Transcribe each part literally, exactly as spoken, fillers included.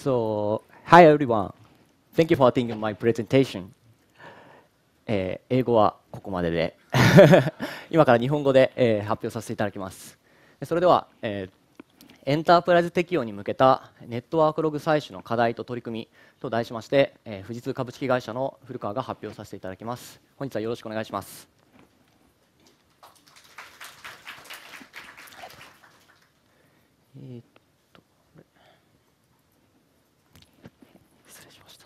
So, hi everyone. Thank you for attending my presentation. えー英語はここまでで今から日本語で、えー発表させていただきます。それでは、えーエンタープライズ適用に向けたネットワークログ採取の課題と取り組みと題しまして、えー富士通株式会社の古川が発表させていただきます。本日はよろしくお願いします。えーっと失礼しました。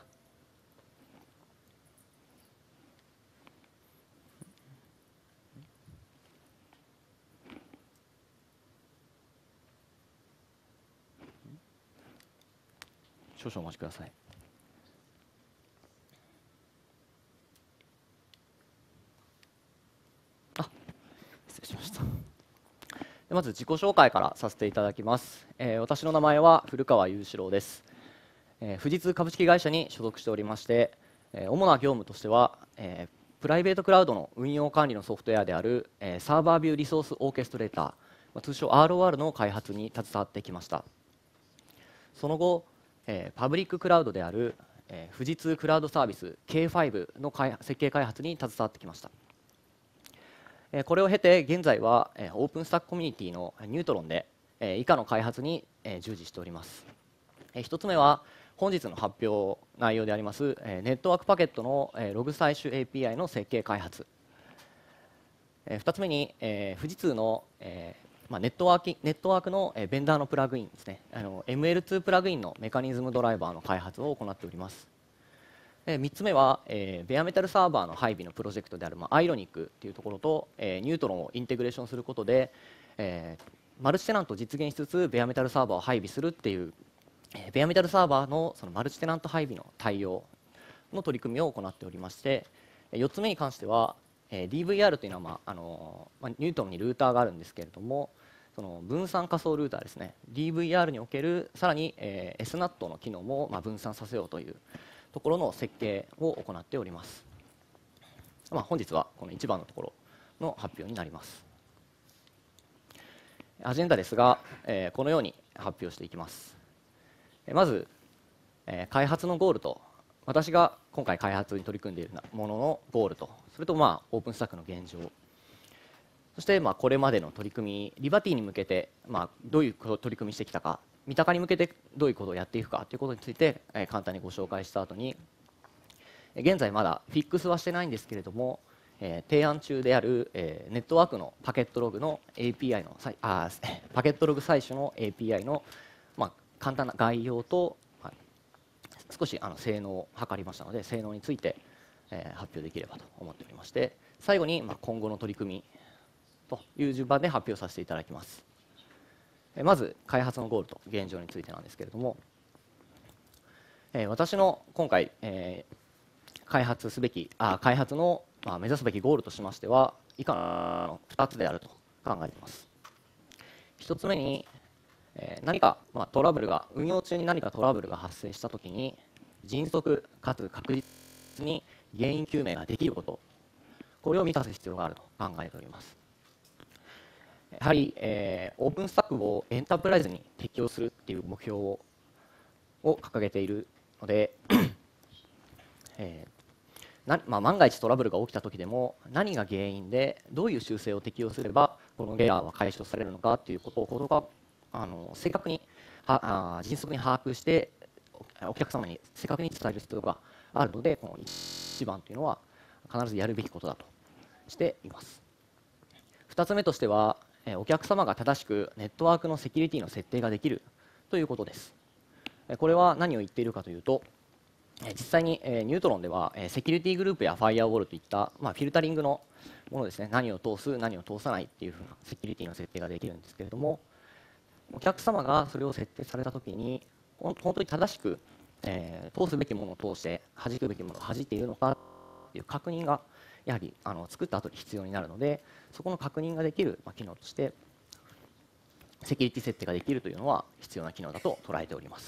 少々お待ちください。あ、失礼しました。まず自己紹介からさせていただきます。えー私の名前は古川雄志郎です。えー富士通株式会社に所属しておりまして、えー主な業務としては、えープライベートクラウドの運用管理のソフトウェアである、えーサーバービューリソースオーケストレーター、まあ通称 アールオーアール の開発に携わってきました。その後、えーパブリッククラウドである、えー富士通クラウドサービス ケーファイブ の開設計開発に携わってきました。えーこれを経て現在は、えーオープンスタックコミュニティのニュートロンで、えー以下の開発に、えー従事しております。えー一つ目は本日の発表内容であります、えーネットワークパケットの、えーログ採取 エーピーアイ の設計開発。えー二つ目に、えー富士通の、えーまあ、ネットワーキネットワークの、えーベンダーのプラグインですね、あの エムエルツー プラグインのメカニズムドライバーの開発を行っております。えーみっつめは、えーベアメタルサーバーの配備のプロジェクトである、まあ、アイロニックというところと、えーニュートロンをインテグレーションすることで、えーマルチテナントを実現しつつベアメタルサーバーを配備するっていう、えーベアメタルサーバーのそのマルチテナント配備の対応の取り組みを行っておりまして、えーよっつめに関しては、えーディーブイアール というのは、まああのーまあ、ニュートロンにルーターがあるんですけれども、その分散仮想ルーターですね、 ディーブイアール におけるさらに、えー、エスナット の機能も、まあ、分散させようというところの設計を行っております。まあ、本日はこのいちばんのところの発表になります。アジェンダですが、えーこのように発表していきます。えーまず、えー開発のゴールと、私が今回開発に取り組んでいるもののゴールと、それとまあオープンスタックの現状、そしてまあこれまでの取り組み、リバティに向けてまあどういう取り組みしてきたか、三鷹に向けてどういうことをやっていくかということについて、えー簡単にご紹介した後に、現在まだフィックスはしてないんですけれども、えー提案中である、えーネットワークのパケットログの エーピーアイ のさいあーパケットログ採取の エーピーアイ の、まあ、簡単な概要と、まあ少しあの性能を測りましたので、性能について、えー発表できればと思っておりまして、最後に、まあ、今後の取り組みという順番で発表させていただきます。えーまず開発のゴールと現状についてなんですけれども、えー私の今回、えー開発すべきあ開発の、まあ、目指すべきゴールとしましては以下のふたつであると考えています。ひとつめに、えー何か、まあ、トラブルが運用中に何かトラブルが発生したときに迅速かつ確実に原因究明ができること、これを満たす必要があると考えております。やはり、えーオープンスタックをエンタープライズに適用するっていう目標をを掲げているので、えーなまあ、万が一トラブルが起きたときでも何が原因でどういう修正を適用すればこのエラーは解消されるのかということをことがあの正確にはあ迅速に把握してお客様に正確に伝える必要があるので、このいちばんというのは必ずやるべきことだとしています。ふたつめとしては、えお客様が正しくネットワークのセキュリティの設定ができるということです。これは何を言っているかというと、実際にニュートロンではセキュリティグループやファイアウォールといった、まあ、フィルタリングのものですね、何を通す何を通さないっていうふうなセキュリティの設定ができるんですけれども、お客様がそれを設定されたときに本当に正しく、えー通すべきものを通して弾くべきものを弾いているのかっていう確認がやはりあの作った後に必要になるので、そこの確認ができる、まあ、機能としてセキュリティ設定ができるというのは必要な機能だと捉えております。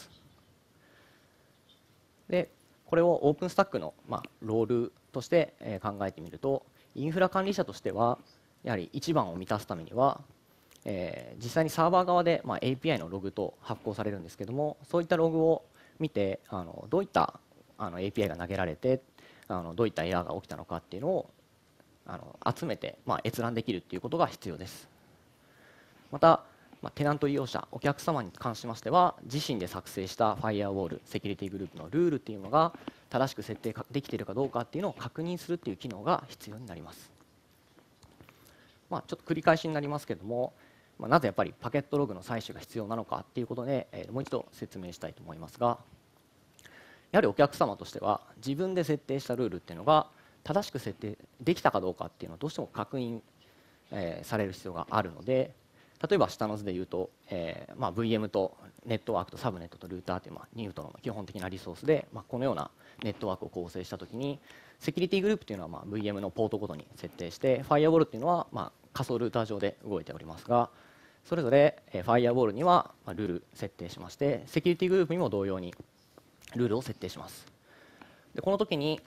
でこれをオープンスタックの、まあ、ロールとして、えー考えてみると、インフラ管理者としてはやはりいちばんを満たすためには、えー実際にサーバー側で、まあ、エーピーアイ のログと発行されるんですけども、そういったログを見てあのどういったあの エーピーアイ が投げられてあのどういったエラーが起きたのかっていうのをあの集めて、まあ、閲覧できるっていうことが必要です。また、まあ、テナント利用者お客様に関しましては自身で作成したファイアウォールセキュリティグループのルールっていうのが正しく設定できているかどうかっていうのを確認するっていう機能が必要になります。まあ、ちょっと繰り返しになりますけれども、まあ、なぜやっぱりパケットログの採取が必要なのかっていうことで、えー、もう一度説明したいと思いますが、やはりお客様としては自分で設定したルールっていうのが正しく設定できたかどうかっていうのをどうしても確認、えー、される必要があるので、例えば下の図で言うと、えーまあ、ブイエム とネットワークとサブネットとルーターっていう、まあ、ニュートンの基本的なリソースで、まあ、このようなネットワークを構成したときにセキュリティグループというのは、まあ、ブイエム のポートごとに設定してファイアウォールっていうのは、まあ、仮想ルーター上で動いておりますが、それぞれ、えー、ファイアウォールには、まあ、ルール設定しましてセキュリティグループにも同様にルールを設定します。でこの時に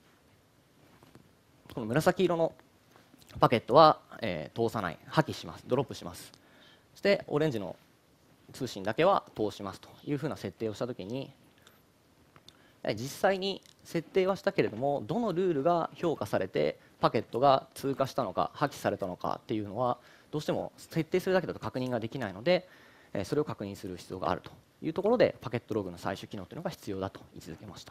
この紫色のパケットは、えー、通さない破棄しますドロップします。そしてオレンジの通信だけは通しますというふうな設定をしたときに実際に設定はしたけれどもどのルールが評価されてパケットが通過したのか破棄されたのかっていうのはどうしても設定するだけだと確認ができないのでそれを確認する必要があるというところでパケットログの採取機能というのが必要だと位置づけました。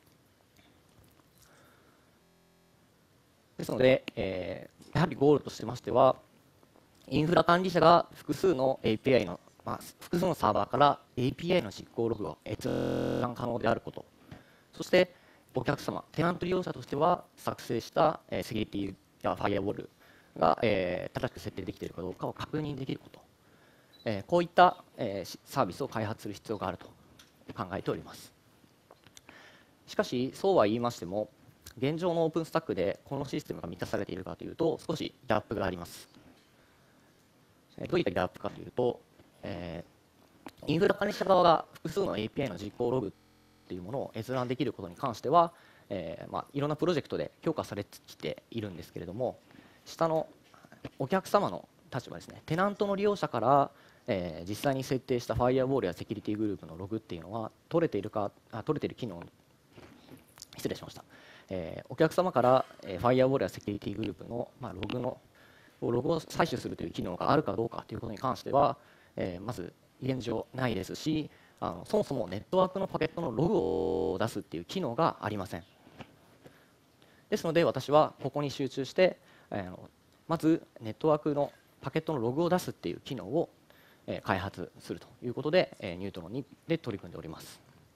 ですので、えー、やはりゴールとしてましてはインフラ管理者が複数の エーピーアイ の、まあ、複数のサーバーから エーピーアイ の実行ログを閲覧可能であること、そしてお客様、テナント利用者としては作成した、えー、セキュリティやファイアウォールが、えー、正しく設定できているかどうかを確認できること、えー、こういった、えー、サービスを開発する必要があると考えております。しかし、そうは言いましても、現状のオープンスタックでこのシステムが満たされているかというと、少しギャップがあります。どういったギャップかというと、えー、インフラ管理者側が複数の エーピーアイ の実行ログというものを閲覧できることに関しては、えーまあ、いろんなプロジェクトで強化されてきているんですけれども、下のお客様の立場ですね、テナントの利用者から、えー、実際に設定したファイアウォールやセキュリティグループのログっていうのは取れているかあ取れている機能失礼しました、えー、お客様から、えー、ファイアウォールやセキュリティグループの、まあ、ログのログを採取するという機能があるかどうかということに関しては、えー、まず現状ないですし、あのそもそもネットワークのパケットのログを出すっていう機能がありません。ですので私はここに集中して、えー、まずネットワークのパケットのログを出すっていう機能を、えー、開発するということで、えー、ニュートロンにで取り組んでおります。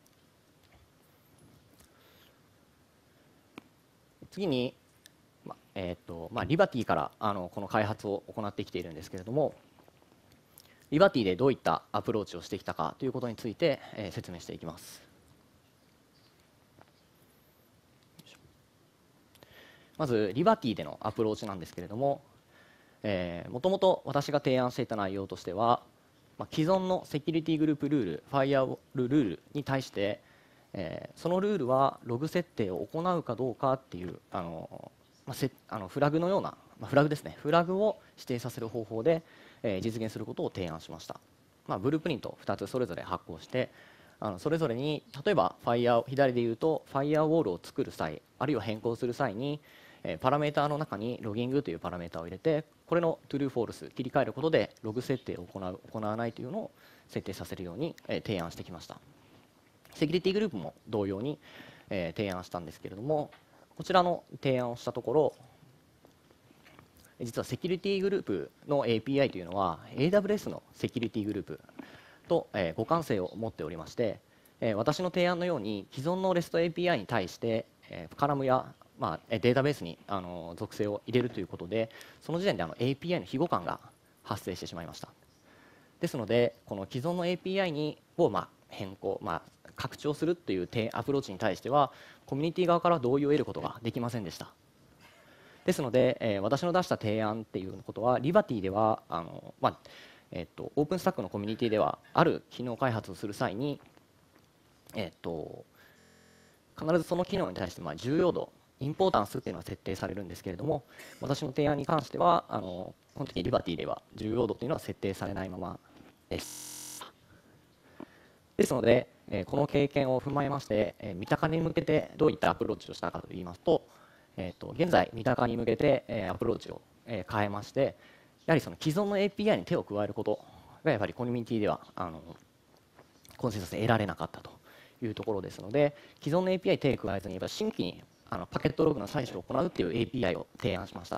次にまえーとまあ、リバティからあのこの開発を行ってきているんですけれども、リバティでどういったアプローチをしてきたかということについて、えー、説明していきます。まずリバティでのアプローチなんですけれども、もともと私が提案していた内容としては、まあ、既存のセキュリティグループルールファイアウォールルールに対して、えー、そのルールはログ設定を行うかどうかっていうあのまあ、せあのフラグのような、まあ、フラグですねフラグを指定させる方法で、えー、実現することを提案しました。まあ、ブループリントふたつそれぞれ発行してあのそれぞれに例えばファイア左で言うとファイアウォールを作る際あるいは変更する際に、えー、パラメーターの中にロギングというパラメーターを入れてこれの true false 切り替えることでログ設定を行う行わないというのを設定させるように、えー、提案してきました。セキュリティグループも同様に、えー、提案したんですけれども、こちらの提案をしたところ実はセキュリティグループの エーピーアイ というのは エーダブリューエス のセキュリティグループと、えー、互換性を持っておりまして、えー、私の提案のように既存の レスト エーピーアイ に対して、えー、カラムや、まあ、データベースにあの属性を入れるということでその時点であの エーピーアイ の非互換が発生してしまいました。ですのでこの既存の エーピーアイ にを、まあ、変更、まあ、拡張するというアプローチに対してはコミュニティ側から同意を得ることができませんでした。ですので、えー、私の出した提案っていうことはリバティではあの、まあえー、とオープンスタックのコミュニティではある機能開発をする際に、えー、と必ずその機能に対してまあ重要度インポータンスっていうのは設定されるんですけれども私の提案に関してはあのこの時リバティでは重要度というのは設定されないままです。ですので、 えーこの経験を踏まえまして、えー三鷹に向けてどういったアプローチをしたかといいますと、えーと現在三鷹に向けて、えーアプローチを、えー変えまして、やはりその既存の エーピーアイ に手を加えることがやはりコミュニティではあのコンセンサスで得られなかったというところですので、既存の エーピーアイ 手を加えずにやっぱ新規にあのパケットログの採取を行うという エーピーアイ を提案しました。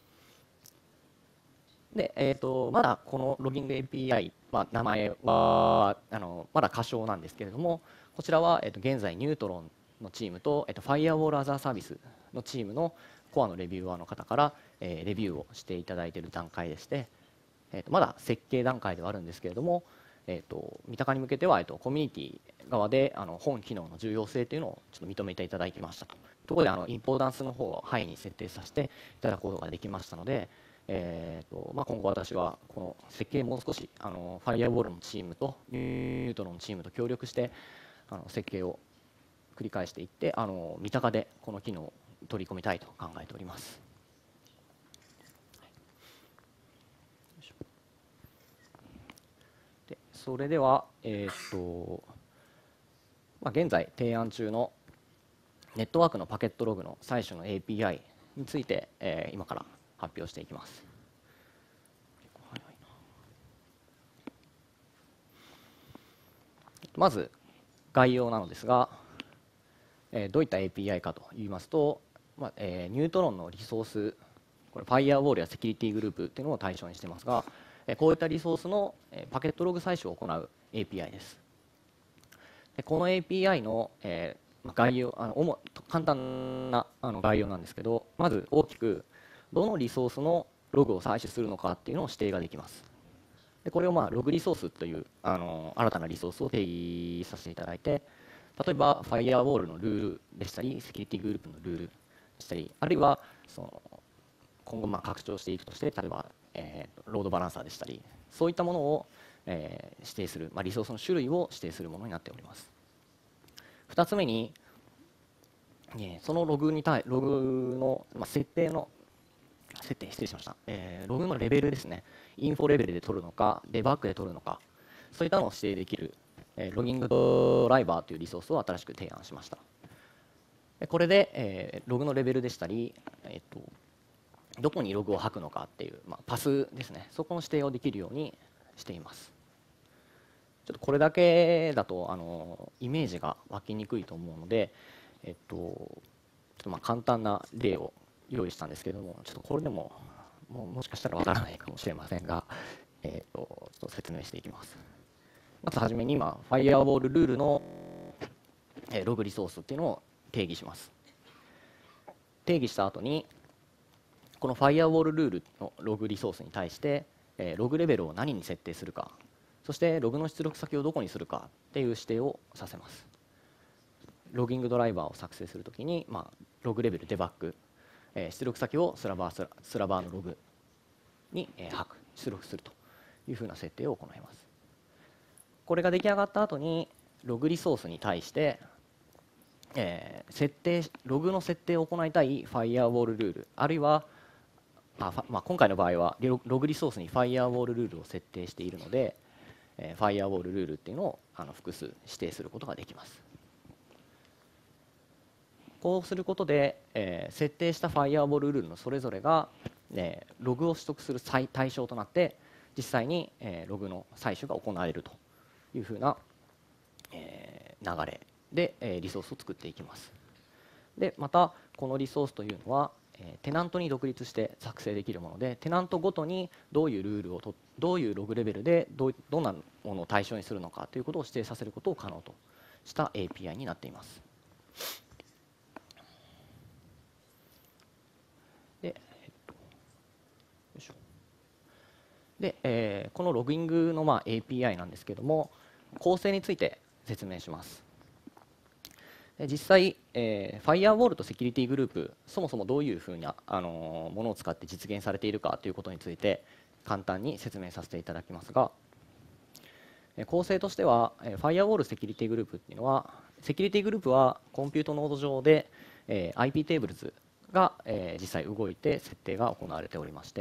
で、えー、とまだこのロギング エーピーアイ、まあ、名前はあのまだ仮称なんですけれども、こちらは、えー、と現在ニュートロンのチームと、えー、とファイアウォールアザーサービスのチームのコアのレビューアーの方から、えーレビューをしていただいている段階でして、えー、とまだ設計段階ではあるんですけれども、えー、と三鷹に向けては、えー、とコミュニティ側であの本機能の重要性というのをちょっと認めていただきましたと。ところであのインポータンスの方をハイに設定させていただくことができましたので、えーとまあ、今後私はこの設計もう少しあのファイアウォールのチームとニュートロンのチームと協力してあの設計を繰り返していってあの三鷹でこの機能を取り込みたいと考えております。でそれでは、えーとまあ、現在提案中のネットワークのパケットログの採取の エーピーアイ について、えー今から発表していきます。まず概要なのですが、えーどういった エーピーアイ かといいますと、まあえーニュートロンのリソース、これファイアウォールやセキュリティグループというのを対象にしていますが、えーこういったリソースの、えーパケットログ採取を行う エーピーアイ です。でこの エーピーアイ の、えーまあ概要あの主簡単なあの概要なんですけど、まず大きくどのリソースのログを採取するのかっていうのを指定ができます。でこれをまあログリソースというあの新たなリソースを定義させていただいて、例えばファイアウォールのルールでしたりセキュリティグループのルールでしたり、あるいはその今後まあ拡張していくとして、例えば、えーロードバランサーでしたり、そういったものを、えー指定する、まあ、リソースの種類を指定するものになっております。ふたつめに、えーそのログに対ログの、まあ、設定の設定失礼しました、えーログのレベルですね、インフォレベルで取るのかデバッグで取るのか、そういったのを指定できる、えーロギングドライバーというリソースを新しく提案しました。でこれで、えーログのレベルでしたり、えーとどこにログを吐くのかっていう、まあ、パスですね、そこの指定をできるようにしています。ちょっとこれだけだとあのイメージが湧きにくいと思うので、えっと、ちょっとまあ簡単な例を用意したんですけれども、ちょっとこれでももうもしかしたらわからないかもしれませんが、えっと、ちょっと説明していきます。まずはじめに今ファイアウォールルールのえログリソースっていうのを定義します。定義した後にこのファイアウォールルールのログリソースに対して、えーログレベルを何に設定するか、そしてログの出力先をどこにするかっていう指定をさせます。ロギングドライバーを作成するときに、まあ、ログレベルデバッグ、えー出力先をスラバースラスラバーのログに、えー、吐く出力するというふうな設定を行います。これが出来上がった後にログリソースに対して、えー設定ログの設定を行いたいファイアウォールルール、あるいはあファまあ、今回の場合はロログリソースにファイアウォールルールを設定しているので、えー、ファイアウォールルールっていうのをあの複数指定することができます。こうすることで、えー設定したファイアウォールルールのそれぞれが、えーログを取得する対対象となって実際に、えーログの採取が行われるというふうな、えー流れで、えーリソースを作っていきます。でまたこのリソースというのはえーテナントに独立して作成できるもので、テナントごとにどういうルールをとどういうログレベルでどうどんなものを対象にするのかということを指定させることを可能とした エーピーアイ になっています。で、えっと、よいしょで、えーこのログイングの、まあ、エーピーアイ なんですけども、構成について説明します。で実際、えー、ファイアウォールとセキュリティグループ、そもそもどういうふうな、あのーものを使って実現されているかということについて簡単に説明させていただきますが、えー構成としては、えー、ファイアウォールセキュリティグループっていうのは、セキュリティグループはコンピュートノード上で、えー、アイピー テーブルズが、えー実際動いて設定が行われておりまして、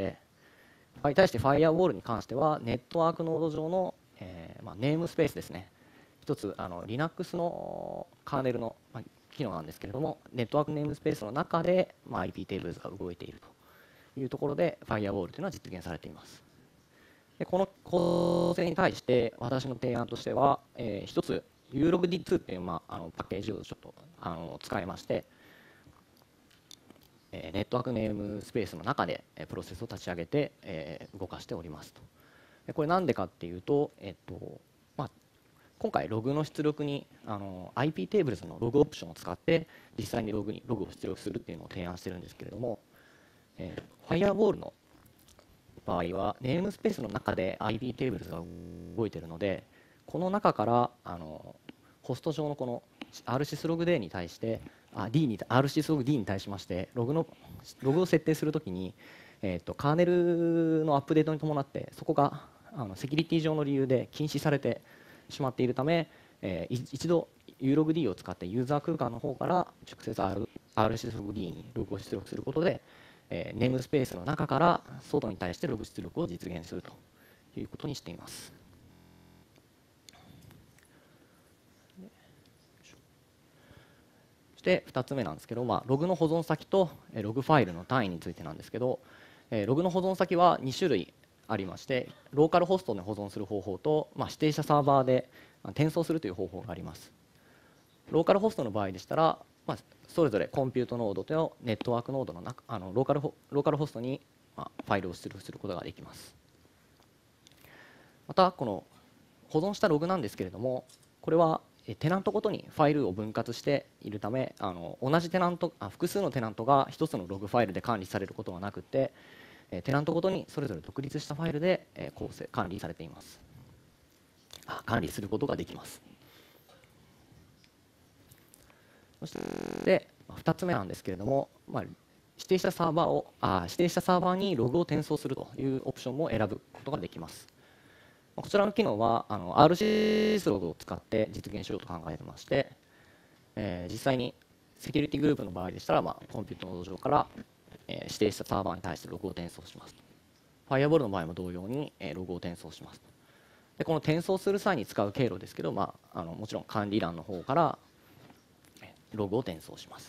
対してファイアウォールに関してはネットワークノード上の、えーまあ、ネームスペースですね一つあの Linux のカーネルの、まあ、機能なんですけれども、ネットワークネームスペースの中で、まあ、アイピー テーブルズが動いているというところで Firewall というのは実現されています。でこの構成に対して私の提案としては、えー、一つ ユーログディーツー という、まあ、あのパッケージをちょっとあの使いまして、えー、ネットワークネームスペースの中でプロセスを立ち上げて、えー、動かしておりますと。でこれなんでかっていうと、えっとまあ、今回ログの出力にあの アイピー テーブルズのログオプションを使って実際にログにログを出力するっていうのを提案してるんですけれども、えー、Firewall の場合はネームスペースの中で アイピー テーブルズが動いているので、この中からあのホスト上のこの アールシスログディー に対してあ D に アールシスログディー に対しましてログのログを設定するときに、えー、とカーネルのアップデートに伴ってそこがあのセキュリティ上の理由で禁止されてしまっているため、えー、一度 ユーログディー を使ってユーザー空間の方から直接 アールシスログディー にログを出力することで、えー、ネームスペースの中から外に対してログ出力を実現するということにしています。そしてふたつめなんですけど、まあ、ログの保存先とログファイルの単位についてなんですけど、ログの保存先はに種類ありまして、ローカルホストで保存する方法と、まあ、指定したサーバーで転送するという方法があります。ローカルホストの場合でしたら、まあ、それぞれコンピュートノードとネットワークノードの中あのローカルホローカルホストに、まあ、ファイルを出力することができます。またこの保存したログなんですけれども、これはテナントごとにファイルを分割しているため、あの同じテナントあ複数のテナントが一つのログファイルで管理されることはなくて、テナントごとにそれぞれ独立したファイルで構成管理されていますあ管理することができます。そしてふたつめなんですけれども、まあ、指定したサーバーをあ指定したサーバーにログを転送するというオプションも選ぶことができます。こちらの機能はあの アールシーエス ログを使って実現しようと考えてまして、えー、実際にセキュリティグループの場合でしたら、まあ、コンピュータノード上から、えー、指定したサーバーに対してログを転送します。Firewall の場合も同様に、えー、ログを転送します。でこの転送する際に使う経路ですけど、まあ、あのもちろん管理欄の方からログを転送します。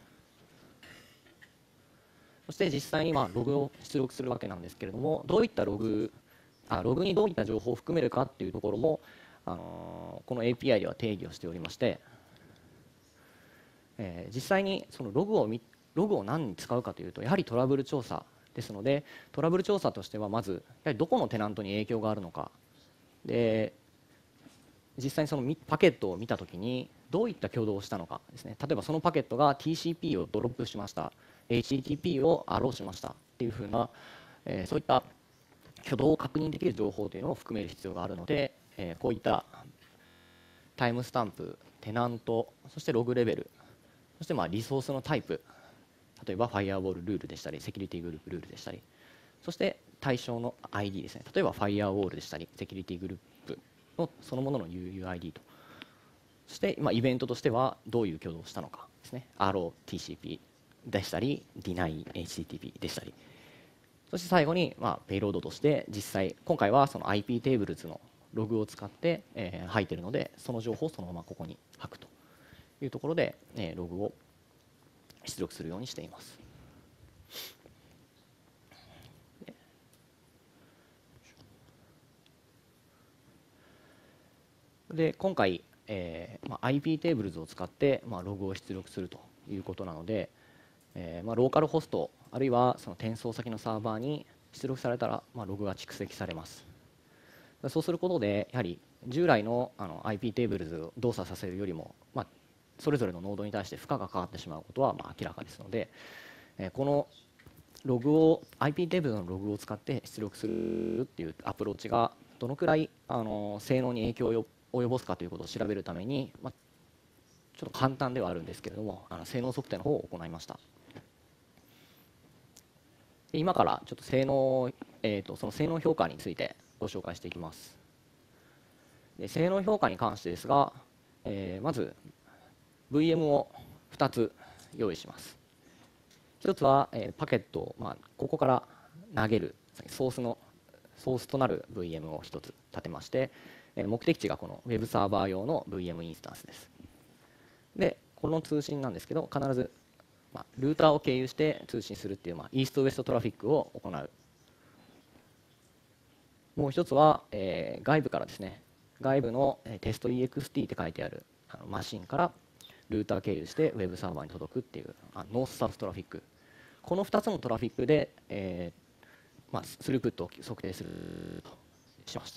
そして実際にまあログを出力するわけなんですけれども、どういったログあログにどういった情報を含めるかっていうところも、あのー、この エーピーアイ では定義をしておりまして、えー、実際にそのログをログを何に使うかというと、やはりトラブル調査ですので、トラブル調査としてはまずやはりどこのテナントに影響があるのかで、実際にそのパケットを見たときにどういった挙動をしたのかですね。例えばそのパケットが ティーシーピー をドロップしました、 エイチティーティーピー をアローしましたっていうふうな、えー、そういった挙動を確認できる情報というのを含める必要があるので、えー、こういったタイムスタンプ、テナント、そしてログレベル、そしてまあリソースのタイプ、例えばファイアウォールルールでしたりセキュリティグループルールでしたり、そして対象の アイディー ですね。例えばファイアウォールでしたりセキュリティグループのそのものの ユーユーアイディー と、そしてまあイベントとしてはどういう挙動をしたのかですね。 アールオーティーシーピー でしたり ディナイエイチティーティーピー でしたり、そして最後に、まあ、ペイロードとして実際今回はその アイピー テーブルズのログを使って、えー、吐いているので、その情報をそのままここに吐くというところで、えー、ログを出力するようにしています。で今回、えーまあ、アイピー テーブルズを使って、まあ、ログを出力するということなので、えーまあ、ローカルホストあるいはその転送先のサーバーに出力されたら、まあ、ログが蓄積されます。そうすることでやはり従来のあの アイピー テーブルズを動作させるよりも、まあ、それぞれのノードに対して負荷がかかってしまうことはまあ明らかですので、えー、このログを アイピー テーブルのログを使って出力するっていうアプローチがどのくらいあの性能に影響を及ぼすかということを調べるために、まあ、ちょっと簡単ではあるんですけれども、あの性能測定の方を行いました。今からちょっと性能、えーと、その性能評価についてご紹介していきます。で性能評価に関してですが、えー、まず ブイエム をふたつ用意します。ひとつは、えー、パケットを、まあ、ここから投げるソースのソースとなる ブイエム をひとつ立てまして、 えー目的地がこの Web サーバー用の ブイエム インスタンスです。でこの通信なんですけど、必ず、まあ、ルーターを経由して通信するっていう、まあ、イーストウエストトラフィックを行う。もう一つは、えー外部からですね、外部のえーテスト イーエックスティー って書いてあるあのマシンからルーター経由してウェブサーバーに届くっていうあノースサウストラフィック。このふたつのトラフィックで、えーまあ、スループットを測定するとしました。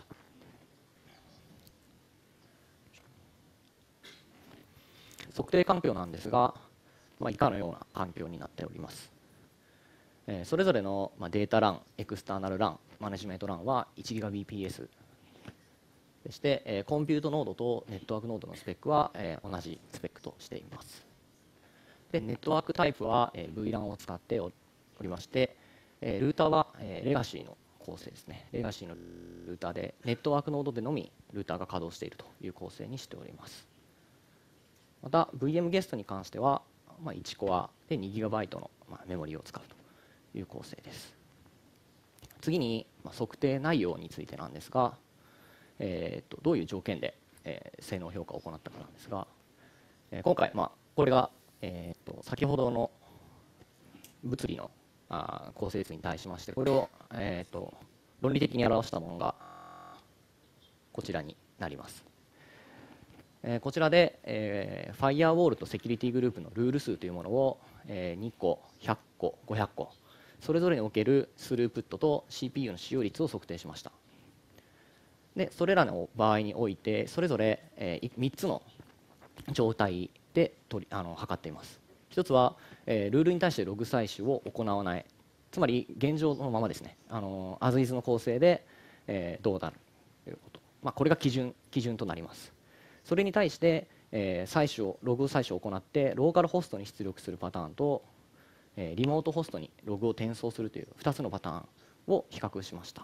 測定環境なんですが、まあ、以下のような環境になっております。えーそれぞれの、まあ、データラン、エクスターナルラン、マネジメントランは いちギガビーピーエス でして、えーコンピュートノードとネットワークノードのスペックは、えー同じスペックとしています。でネットワークタイプは、えー、ブイラン を使っておりまして、えールーターは、えーレガシーの構成ですね。レガシーのルーターでネットワークノードでのみルーターが稼働しているという構成にしております。また ブイエム ゲストに関しては、まあ、いちコアで にギガバイト の、まあ、メモリを使うという構成です。次に、まあ、測定内容についてなんですが、えー、とどういう条件で、えー性能評価を行ったかなんですが、えー今回、まあ、これが、えー、と先ほどの物理のあー構成図に対しまして、これを、えー、と論理的に表したものがこちらになります。えーこちらで、えー、ファイアウォールとセキュリティグループのルール数というものを、えーにこ、ひゃっこ、ごひゃっこ、それぞれにおけるスループットと シーピーユー の使用率を測定しました。でそれらの場合において、それぞれ、えーみっつの状態で取りあの測っています。ひとつは、えールールに対してログ採取を行わない、つまり現状のままですね、あのアズイズの構成で、えーどうなるということ、まあ、これが基準基準となります。それに対して、えー採取をログ採取を行ってローカルホストに出力するパターンと、えーリモートホストにログを転送するというふたつのパターンを比較しました。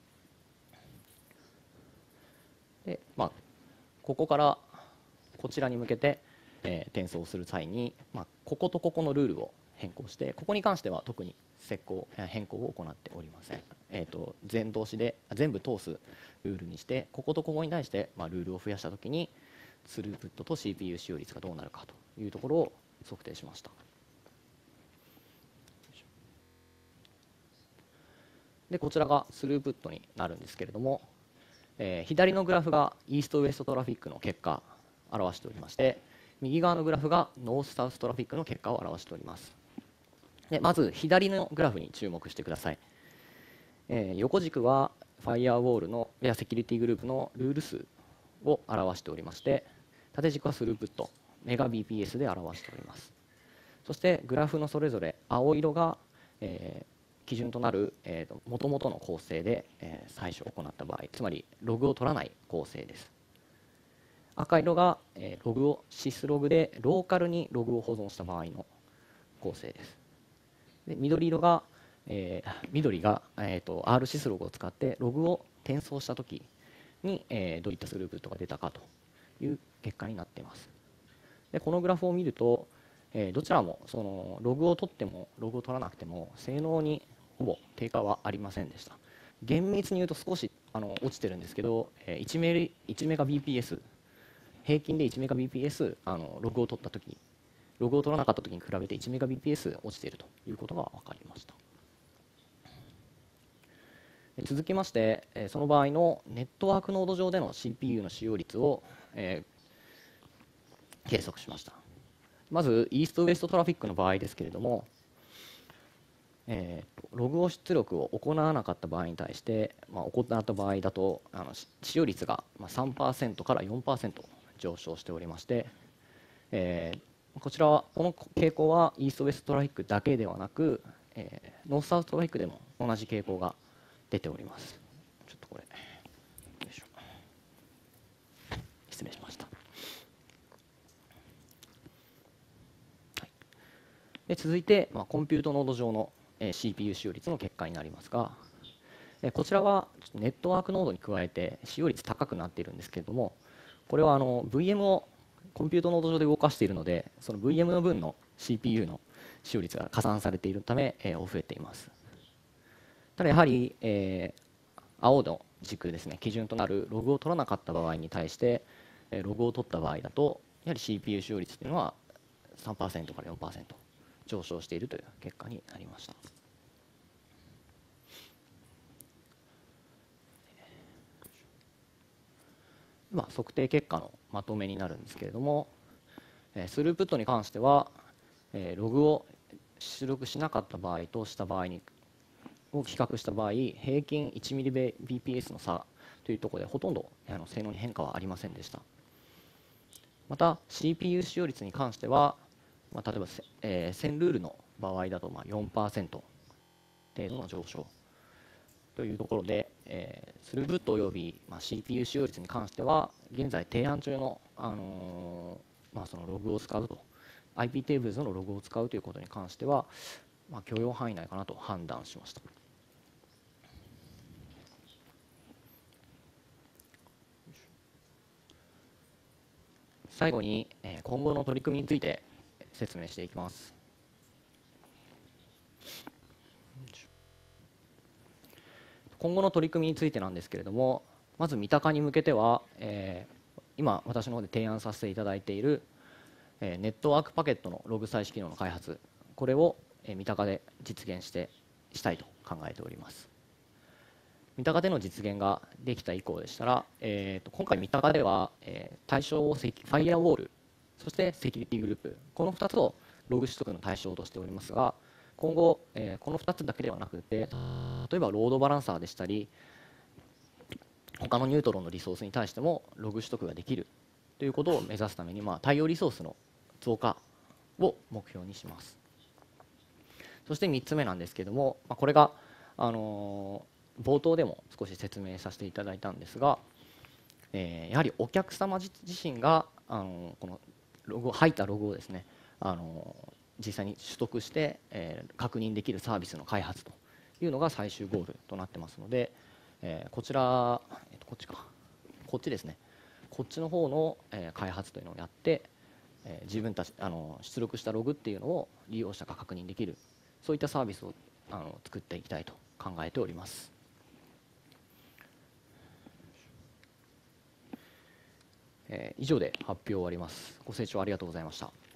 で、まあ、ここからこちらに向けて、えー転送する際に、まあ、こことここのルールを変更して、ここに関しては特に設行えー変更を行っておりません。えー、と全通しで全部通すルールにして、こことここに対して、まあ、ルールを増やしたときにスループットと シーピーユー 使用率がどうなるかというところを測定しました。でこちらがスループットになるんですけれども、えー左のグラフがイーストウエストトラフィックの結果を表しておりまして、右側のグラフがノースサウストラフィックの結果を表しております。でまず左のグラフに注目してください。えー横軸はファイアウォールのやセキュリティグループのルール数を表しておりまして、縦軸はスループットメガ ビーピーエス で表しております。そしてグラフのそれぞれ青色が、えー基準となるもともとの構成で、えー採取を行った場合、つまりログを取らない構成です。赤色が、えーログをシスログでローカルにログを保存した場合の構成です。で緑色が、えー緑が、えー、と アール シスログを使ってログを転送したときに、えーどういったスループットが出たかという結果になっています。でこのグラフを見ると、えーどちらもそのログを取ってもログを取らなくても性能にほぼ低下はありませんでした。厳密に言うと少しあの落ちてるんですけど、えーいちメリいちメガビーピーエス、平均でいちメガビーピーエスあのログを取ったとき、ログを取らなかったときに比べていちメガビーピーエス落ちているということが分かりました。続きまして、えーその場合のネットワークノード上での シーピーユー の使用率を、えー計測しました。まずイーストウエストトラフィックの場合ですけれども、えーとログを出力を行わなかった場合に対して、まあ、行った場合だとあのし使用率がまあ さんパーセント から よんパーセント 上昇しておりまして、えーこちらはこの傾向はイーストウエストトラフィックだけではなく、えーノースサウストラフィックでも同じ傾向が出ております。ちょっとこれよいしょ、失礼しました。で続いて、まあ、コンピュートノード上の、えー シーピーユー 使用率の結果になりますが、えーこちらはちょっとネットワークノードに加えて使用率高くなっているんですけれども、これはあの ブイエム をコンピュートノード上で動かしているので、その ブイエム の分の シーピーユー の使用率が加算されているため、えー増えています。ただやはり、えー青の軸ですね、基準となるログを取らなかった場合に対して、えログを取った場合だと、やはり シーピーユー 使用率というのは さんパーセント から よんパーセント 上昇しているという結果になりました。まあ、測定結果のまとめになるんですけれども、えスループットに関しては、えログを出力しなかった場合とした場合にを比較した場合、平均いちミリビーピーエス の差というところでほとんどあの性能に変化はありませんでした。また シーピーユー 使用率に関しては、まあ、例えば、えー、せんルールの場合だとまあ よんパーセント 程度の上昇というところで、えー、スループットおよび、まあ、シーピーユー 使用率に関しては現在提案中の、あのーまあ、そのログを使うと アイピー テーブルズのログを使うということに関しては、まあ、許容範囲内かなと判断しました。最後に今後の取り組みについて説明していきます。今後の取り組みについてなんですけれども、まず三鷹に向けては、えー、今私の方で提案させていただいている、えー、ネットワークパケットのログ採取機能の開発、これを、えー、三鷹で実現してしたいと考えております。三鷹での実現ができた以降でしたら、えー、と今回三鷹では、えー、対象をファイアウォール、そしてセキュリティグループ、このふたつをログ取得の対象としておりますが、今後、えー、このふたつだけではなくて、例えばロードバランサーでしたり、他のニュートロンのリソースに対してもログ取得ができるということを目指すために、まあ、対応リソースの増加を目標にします。そしてみっつめなんですけれども、まあ、これが、あのー冒頭でも少し説明させていただいたんですが、えー、やはりお客様自身があのこのログ入ったログをですね、あの実際に取得して、えー、確認できるサービスの開発というのが最終ゴールとなってますので、えー、こちら、えー、とこっちかこっちですねこっちの方の、えー、開発というのをやって、えー、自分たちあの出力したログっていうのを利用者が確認できる、そういったサービスをあの作っていきたいと考えております。以上で発表を終わります。ご清聴ありがとうございました。